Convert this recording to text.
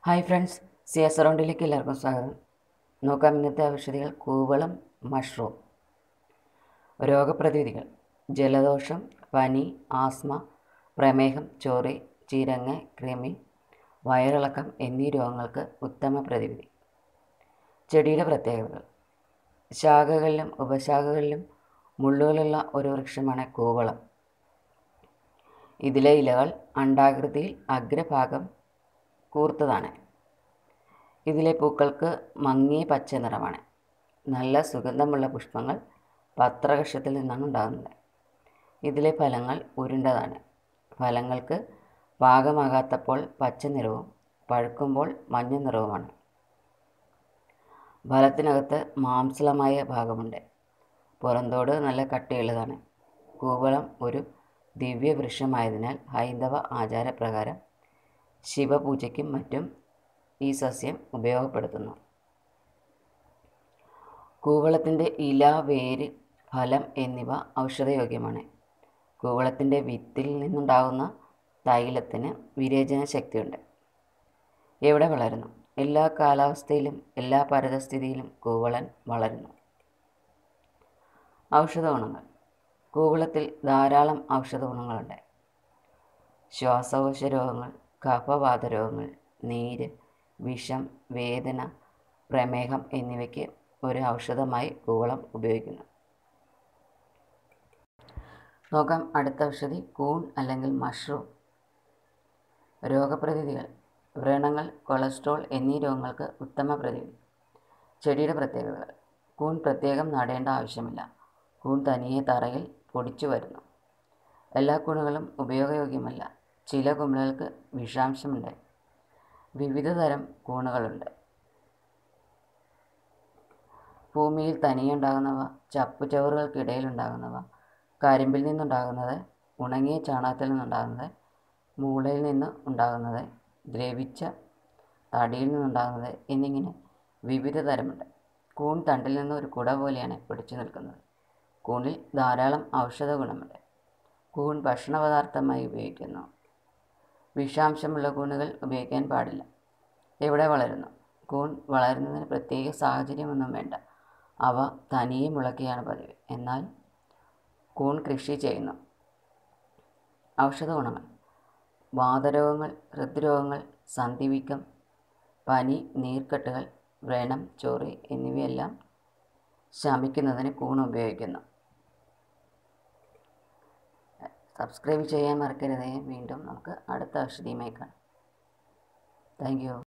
Hi friends, C S അറൗണ്ടിലേക്ക് എല്ലാവർക്കും സ്വാഗതം. നോക്കാം ഇന്നത്തെ ഔഷധികൾ. കൂവളം മഷ്റൂം. രോഗപ്രതിവിധികൾ: ജലദോഷം, പനി, ആസ്മ, പ്രമേഹം, ചോറി, ചീരങ്ങ, കൃമി, വയറിളക്കം എന്നീ രോഗങ്ങൾക്ക് ഉത്തമ പ്രതിവിധി. ചെടിയുടെ പ്രത്യേകതകൾ: ശാഖകളിലും ഉപശാഖകളിലും മുള്ളുകളുള്ള ഒരു വൃക്ഷമാണ് കൂവളം. ഇതിലെ ഇലകൾ അണ്ഡാകൃതിയിൽ അഗ്രഭാഗം കൂർത്തതാണ്. ഇതിലെ പൂക്കൾക്ക് മങ്ങിയ പച്ച നിറമാണ്. നല്ല സുഗന്ധമുള്ള പുഷ്പങ്ങൾ പത്രകക്ഷത്തിൽ നിന്നാണ് ഉണ്ടാകുന്നത്. ഇതിലെ ഫലങ്ങൾ ഉരുണ്ടതാണ്. ഫലങ്ങൾക്ക് പാകമാകാത്തപ്പോൾ പച്ച നിറവും പഴുക്കുമ്പോൾ മഞ്ഞ നിറവുമാണ്. ഫലത്തിനകത്ത് മാംസളമായ ഭാഗമുണ്ട്. പുറന്തോട് നല്ല കട്ടിയുള്ളതാണ്. കൂവളം ഒരു ദിവ്യവൃക്ഷമായതിനാൽ ഹൈന്ദവ ആചാരപ്രകാരം ശിവപൂജയ്ക്കും മറ്റും ഈ സസ്യം ഉപയോഗപ്പെടുത്തുന്നു. കൂവളത്തിൻ്റെ ഇല, വേര്, ഫലം എന്നിവ ഔഷധയോഗ്യമാണ്. കൂവളത്തിൻ്റെ വിത്തിൽ നിന്നുണ്ടാകുന്ന തൈലത്തിന് വിരേചന ശക്തിയുണ്ട്. എവിടെ വളരുന്നു? എല്ലാ കാലാവസ്ഥയിലും എല്ലാ പരിതസ്ഥിതിയിലും കൂവളൻ വളരുന്നു. ഔഷധ ഗുണങ്ങൾ: കൂവളത്തിൽ ധാരാളം ഔഷധ ഗുണങ്ങളുണ്ട്. ശ്വാസകോശ രോഗങ്ങൾ, കഫവാത രോഗങ്ങൾ, നീര്, വിഷം, വേദന, പ്രമേഹം എന്നിവയ്ക്ക് ഒരു ഔഷധമായി കൂവളം ഉപയോഗിക്കുന്നു. നോക്കാം അടുത്ത ഔഷധി, കൂൺ അല്ലെങ്കിൽ മഷ്റൂം. രോഗപ്രതിവിധികൾ: വ്രണങ്ങൾ, കൊളസ്ട്രോൾ എന്നീ രോഗങ്ങൾക്ക് ഉത്തമ പ്രതിവിധി. ചെടിയുടെ പ്രത്യേകതകൾ: കൂൺ പ്രത്യേകം നടേണ്ട ആവശ്യമില്ല. കൂൺ തനിയെ തറയിൽ പൊടിച്ചു വരുന്നു. എല്ലാ കൂണുകളും ഉപയോഗയോഗ്യമല്ല. ചില കുമിളുകൾക്ക് വിഷാംശമുണ്ട്. വിവിധ തരം കൂണുകളുണ്ട്. ഭൂമിയിൽ തനിയെ ഉണ്ടാകുന്നവ, ചപ്പുചവറുകൾക്കിടയിലുണ്ടാകുന്നവ, കരിമ്പിൽ നിന്നുണ്ടാകുന്നത്, ഉണങ്ങിയ ചാണകത്തിൽ നിന്നുണ്ടാകുന്നത്, മൂളയിൽ നിന്ന് ഉണ്ടാകുന്നത്, ദ്രവിച്ച തടിയിൽ നിന്നുണ്ടാകുന്നത് എന്നിങ്ങനെ വിവിധ തരമുണ്ട്. കൂൺ തണ്ടിൽ നിന്ന് ഒരു കുട പോലെയാണ് പിടിച്ചു നിൽക്കുന്നത്. കൂണിൽ ധാരാളം ഔഷധ ഗുണമുണ്ട്. കൂൺ ഭക്ഷണപദാർത്ഥമായി ഉപയോഗിക്കുന്നു. വിഷാംശമുള്ള കൂണുകൾ ഉപയോഗിക്കാൻ പാടില്ല. എവിടെ വളരുന്നു? കൂൺ വളരുന്നതിന് പ്രത്യേക സാഹചര്യമൊന്നും വേണ്ട. അവ തനിയെ മുളയ്ക്കുകയാണ് പതിവ്. എന്നാൽ കൂൺ കൃഷി ചെയ്യുന്നു. ഔഷധ ഗുണങ്ങൾ: വാതരോഗങ്ങൾ, ഹൃദ്രോഗങ്ങൾ, സന്ധിവീക്കം, പനി, നീർക്കെട്ടുകൾ, വ്രണം, ചോറി എന്നിവയെല്ലാം ശമിക്കുന്നതിന് കൂൺ ഉപയോഗിക്കുന്നു. സബ്സ്ക്രൈബ് ചെയ്യാൻ മറക്കരുതേ. വീണ്ടും നമുക്ക് അടുത്ത ഔഷധിയുമായി കാണാം. Thank U.